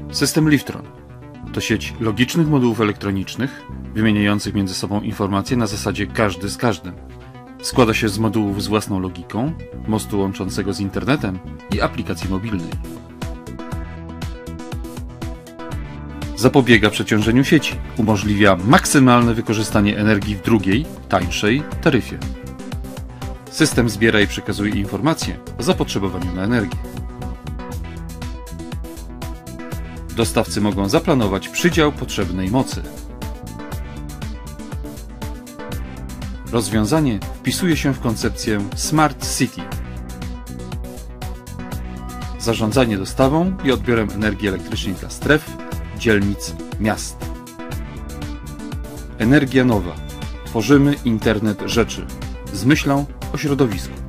System Liftron to sieć logicznych modułów elektronicznych wymieniających między sobą informacje na zasadzie każdy z każdym. Składa się z modułów z własną logiką, mostu łączącego z internetem i aplikacji mobilnej. Zapobiega przeciążeniu sieci, umożliwia maksymalne wykorzystanie energii w drugiej, tańszej taryfie. System zbiera i przekazuje informacje o zapotrzebowaniu na energię. Dostawcy mogą zaplanować przydział potrzebnej mocy. Rozwiązanie wpisuje się w koncepcję Smart City. Zarządzanie dostawą i odbiorem energii elektrycznej dla stref, dzielnic, miast. Energia nowa. Tworzymy internet rzeczy z myślą o środowisku.